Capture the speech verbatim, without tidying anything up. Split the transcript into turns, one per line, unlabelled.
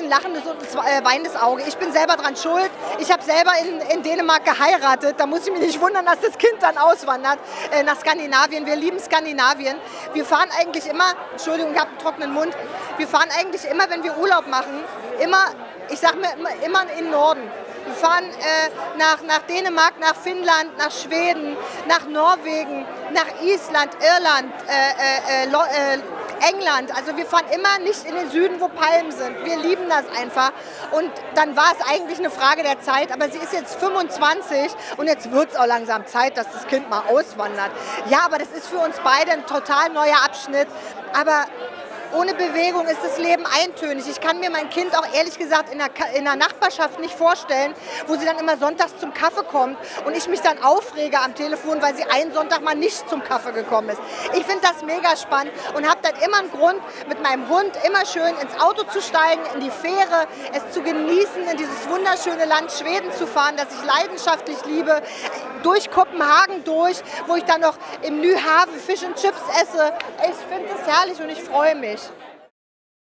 ein lachendes und ein weinendes Auge. Ich bin selber dran schuld. Ich habe selber in, in Dänemark geheiratet. Da muss ich mich nicht wundern, dass das Kind dann auswandert äh, nach Skandinavien. Wir lieben Skandinavien. Wir fahren eigentlich immer, Entschuldigung, ich habe einen trockenen Mund, wir fahren eigentlich immer, wenn wir Urlaub machen, immer, ich sage mir immer, immer in den Norden. Wir fahren äh, nach, nach Dänemark, nach Finnland, nach Schweden, nach Norwegen, nach Island, Irland, äh, äh, äh, England. Also wir fahren immer nicht in den Süden, wo Palmen sind. Wir lieben das einfach. Und dann war es eigentlich eine Frage der Zeit. Aber sie ist jetzt fünfundzwanzig und jetzt wird es auch langsam Zeit, dass das Kind mal auswandert. Ja, aber das ist für uns beide ein total neuer Abschnitt. Aber ohne Bewegung ist das Leben eintönig. Ich kann mir mein Kind auch ehrlich gesagt in der, in der Nachbarschaft nicht vorstellen, wo sie dann immer sonntags zum Kaffee kommt und ich mich dann aufrege am Telefon, weil sie einen Sonntag mal nicht zum Kaffee gekommen ist. Ich finde das mega spannend und habe dann immer einen Grund, mit meinem Hund immer schön ins Auto zu steigen, in die Fähre, es zu genießen, in dieses wunderschöne Land Schweden zu fahren, das ich leidenschaftlich liebe, durch Kopenhagen durch, wo ich dann noch im Nyhavn Fish and Chips esse. Ich finde es herrlich und ich freue mich.